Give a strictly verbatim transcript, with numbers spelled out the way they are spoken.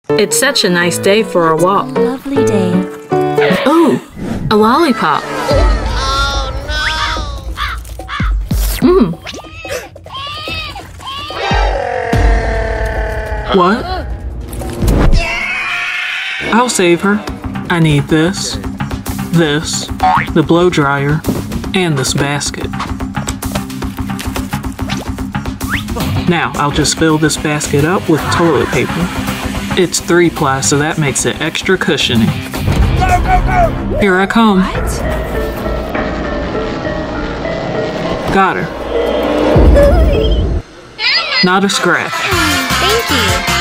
It's such a nice day for a walk. Lovely day. Ooh, a lollipop. Mmm. What? I'll save her. I need this, this, the blow dryer, and this basket. Now, I'll just fill this basket up with toilet paper. It's three ply, so that makes it extra cushiony. Here I come. What? Got her. Not a scratch. Thank you.